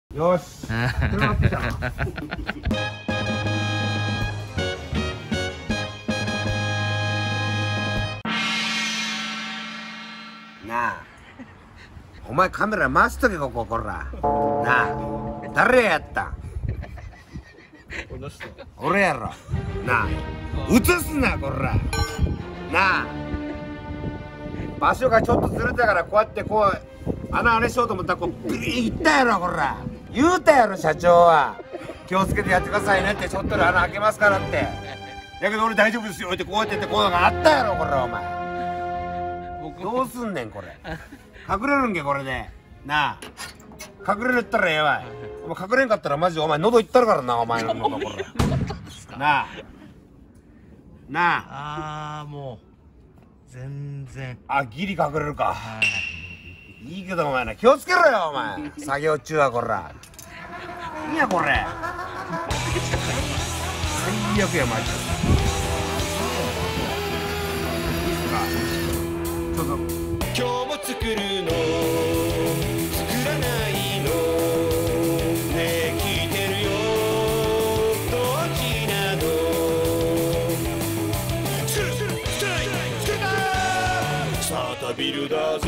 よし。車ってきたな。なあ、お前カメラ回しとけここ、こら。なあ、誰やったん？俺やろ。なあ、映すなこら。なあ、場所がちょっとずれたからこうやってこう穴あれしようと思ったらこうグリーンいったやろこら。言うたやろ社長は。気をつけてやってくださいねって、ちょっとで穴開けますからって。やけど俺大丈夫ですよってこうやって言ってこうなんかあったやろこらお前。どうすんねんこれ。隠れるんけこれで。なあ、隠れるったらええわい。お前隠れんかったらマジでお前喉いったるからな、お前の喉こら。なあなあ。 ああ、もう全然。 あ、ギリ隠れるか。いいけどお前な、気をつけろよお前。作業中はこら。いやこれ。最悪やマジで。いいっすか。ちょっと。 今日も作るの作らないのねえ聞いてるよどっちなのスルスルストライクストライクスタータービルダーズ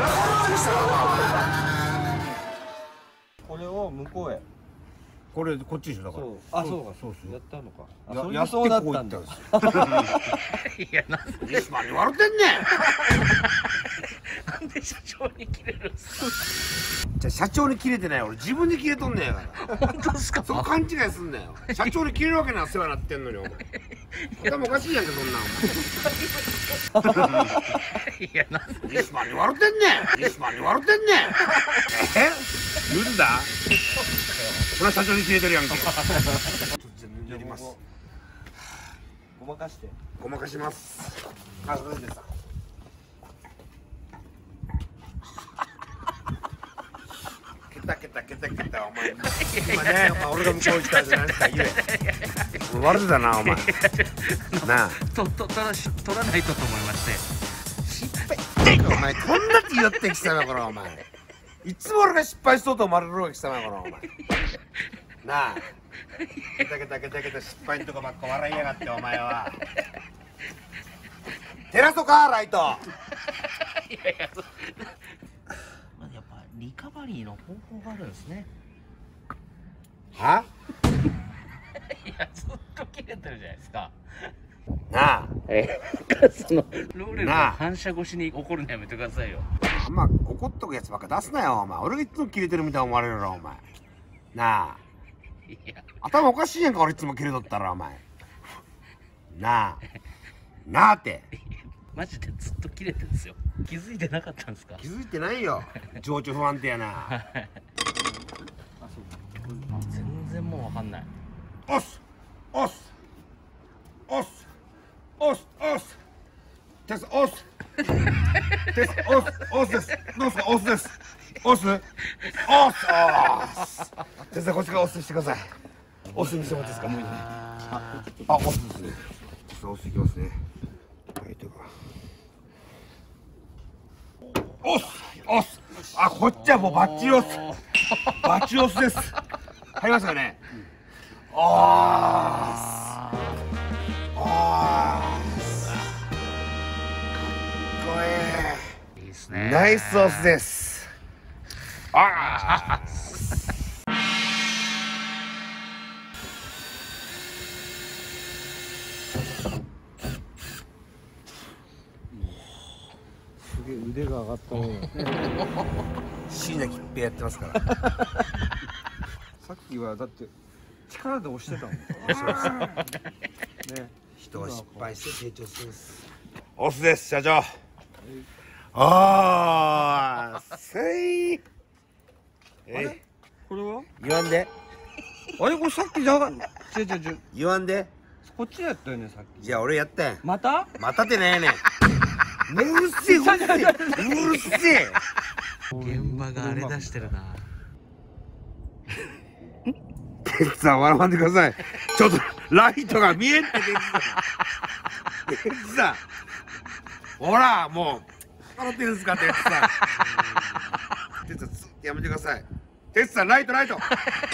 これを向こうへ。 これこっちでしょだから。 そう。あ、そうか。 そうそう。 やったのか。あ、 やそれがそうだったんだ。 いや、なん西丸に笑ってんねん。 で社長に切れるんですか。 じゃあ社長に切れてない、俺自分に切れとんねんやから。 本当ですか。 そこ勘違いすんなよ。社長に切れるわけな世話なってんのにお前。頭おかしいやんかそんなんお前。 いや、なんで。 西丸に笑ってんねん。西丸に笑ってんねん。言うんだ。これは社長に切れてるやんけ。やります。 ごまかして。 ごまかします。あ、それでさ。ケタケタケタケタお前。今ね、お前俺が向こう行ったじゃないですか言え。俺悪だなお前。なあ。 取らないとと思いまして。 失敗。お前こんなって言ってきたなこれお前。いつも俺が失敗しそうと思われるわけしたなこれお前。なあ。ケタケタケタケタ失敗のとこばっか笑いやがってお前は。照らそうかライト。 いやいや、まあやっぱリカバリーの方法があるんですね。 は？ いや、ずっと切れてるじゃないですか。 なあ。 そのローレルの反射越しに怒るのやめてくださいよ。 あんま怒っとくやつばっか出すなよお前。俺がいつもキレてるみたいに思われるろお前。なあ。 いや、 頭おかしいやんか俺いつもキレとったらお前。なあ。なあって。 マジでずっと切れてるんですよ。気づいてなかったんですか。 気づいてないよ。情緒不安定やな。 全然もうわかんない。 押す押す押す押す押すテス押すテス押す押すです。どうすか押すです。押す押す押す。テスこっちから押すしてください。押す見せもらっていいですか。あ、押すですね。押すいきますね。はいとか。押す押す。あ、こっちはもうバッチリ押す。バッチリ押すです。入りますかね。ああ。ああ。かっこいい。 いいですね。 ナイスオスです。ああ。 すげえ腕が上がったね。 椎名桔平やってますから。 さっきはだって力で押してたもん。ね。 人は失敗して成長するんです。オスです社長。ああ。せい。 これは？ 言わんで。 あれこれさっきじゃが。違う。 言わんで。 こっちやったよねさっき。 じゃあ俺やったん。 また？ またってねえねん。うるせえうるせえうるせえ。 現場が荒れ出してるな。 テツさん笑わんでください。ちょっとライトが見えんってテツさん。ほらもう笑ってるんですかテツさん。テツさんやめてください。 テツさんライトライト。こ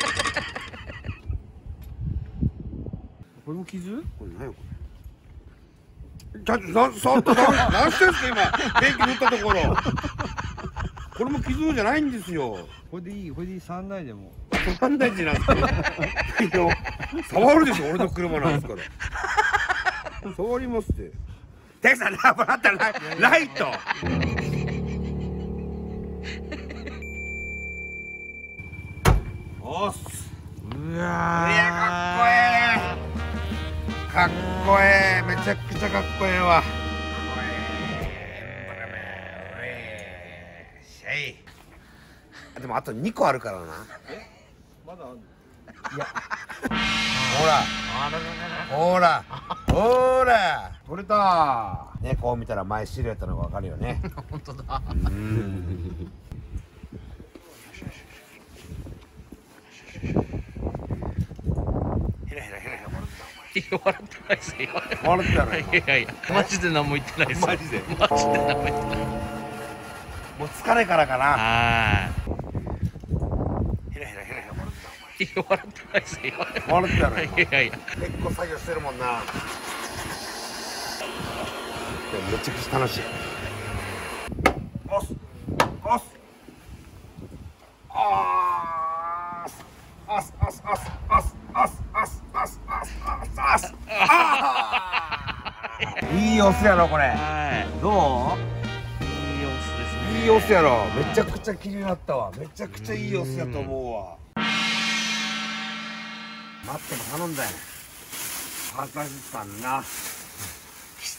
これも傷？ れ何よこれ。ちゃんと触った何してんすか今。電気塗ったところ。これも傷じゃないんですよ。 これでいい、これでいい、触んないでも。 触んないんじゃないですか。触るでしょ、俺の車なんですから。触りますって。テクさん、ライト。おっす。 ういや、 わかっこええ。めちゃくちゃかっこええわ。でもあと2個あるからな。 まだあるの？ ほらほら取れたね。こう見たら前シルエットのが分かるよね。 本当だ。 ヘラヘラいや、笑ってないですよ。 笑ってたのよ。 いやいや、マジで何も言ってないです。 マジでマジで何も言ってない。 もう疲れからかな。 はヘラヘラ笑ってい。いや、笑ってないですよ。 た笑ってたのよ。 いやいや。 結構作業してるもんな。でもめちゃくちゃ楽しい。押す押すあー押す押す押す押す押す押す押す押す押すいい押すやろこれ。 はどい。いい様子ですね。 う？いい押すやろ。めちゃくちゃ気になったわ。めちゃくちゃいい押すやと思うわ。待っても頼んだよ。パタジさんな。来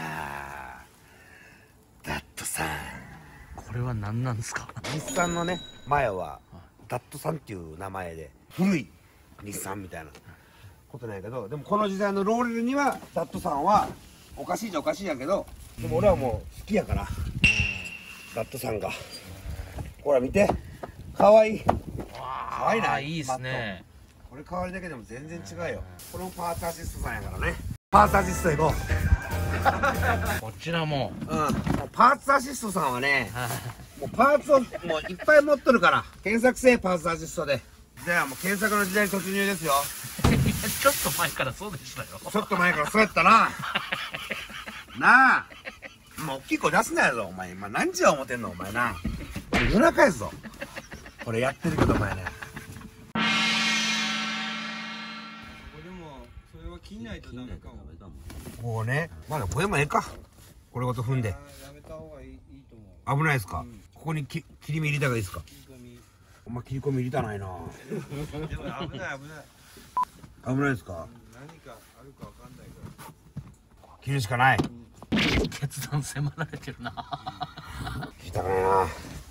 たダットさん。 これは何なんですか？ 日産のね前はダットさんっていう名前で古い日産みたいなことなんやけど、でもこの時代のローレルにはダットさんはおかしいじゃおかしいやけど、でも俺はもう好きやからダットさんが。ほら見て、かわいい。かわいいな。 いいですね。 これ変わりだけでも全然違うよ。これもパーツアシストさんやからね。パーツアシストいこう。 こちらも。 もうパーツアシストさんはね、もうパーツをもういっぱい持っとるから、検索せえパーツアシストで。じゃあもう検索の時代に突入ですよ。 ちょっと前からそうでしたよ。 ちょっと前からそうやったな。なあ、もう大きい声出すなよぞお前。今何時は思ってんのお前な。夜中やぞこれやってるけどお前ね。 これでもそれは切んないとダメかも。 こうね、まだこれもええか。これごと踏んでやめた方がいいと思う。 危ないですか、ここに切り身入れた方がいいですか。 切り込み。 お前切り込み入れたないな。 でも危ない危ない。 危ないですか。 何かあるかわかんないから。 切るしかない。 決断迫られてるな。 切りたくないな。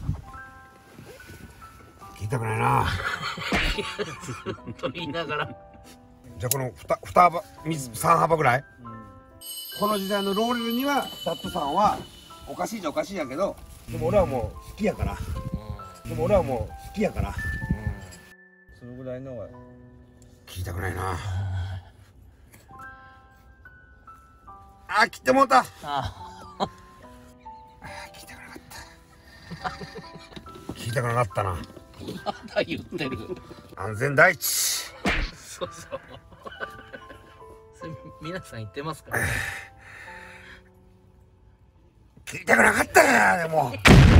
切りたくないな。 本当に言いながら。 じゃあこの2幅3幅ぐらい、この時代のローレルにはダットさんはおかしいじゃおかしいやけど、でも俺はもう好きやから。でも俺はもう好きやから。 そのぐらいのが。 切りたくないな。あ、切ってもうた。切りたくなかった。切りたくなかったな。 まだ言ってる。 安全第一。 そうそう。それ皆さん言ってますからね。 切りたくなかったやでも。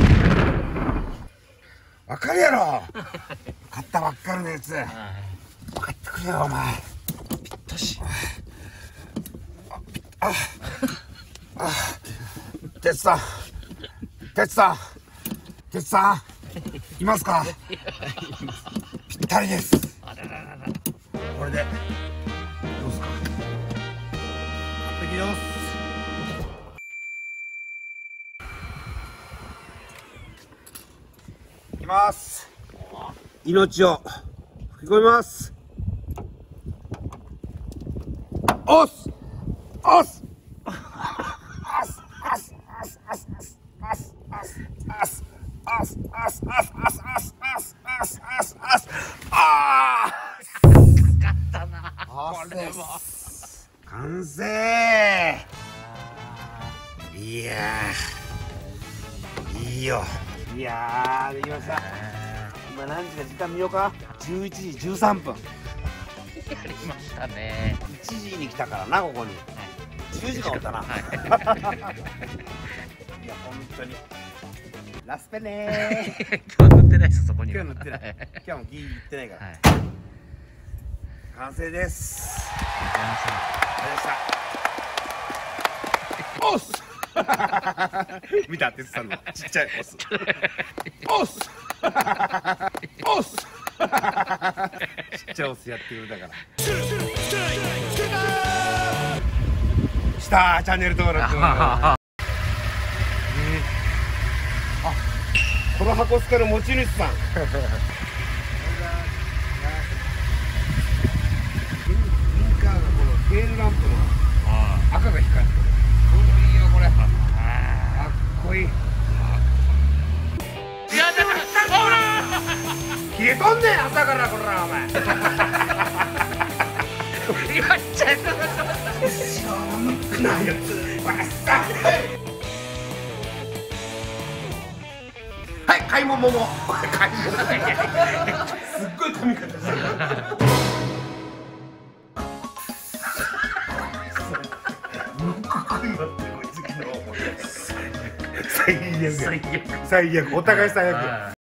わかるやろ。買ったばっかりのやつ。分かってくれよお前。ぴったし。てつさん、てつさん、てつさん、いますか。ぴったりです。これでどうすか。完璧です。いきます。命を吹き込みます。押す押す完成。いやーいいよ。いやーできました。ま今何時か時間見ようか。11時13分。 やりましたね。 1時に来たからな、ここに。10時間おったな。いや本当にラスペねー。 今日塗ってないですそこには。 今日塗ってない。今日はもうギー言ってないから。 はい。 完成です。 やりました。 おっす見たって言ってたのちっちゃいオスオスオスちっちゃいオスやってるだからしたチャンネル登録あこの箱スカの持ち主さんウィンカーがこのテールランプの赤が光ってる。いいよこれ。かっこいい。消えとんねん朝からこらお前。 やっちゃう。 しょうもないやつ。わっさ。はい買い物もも。買い物。すっごい髪型してる。最悪お互い最悪。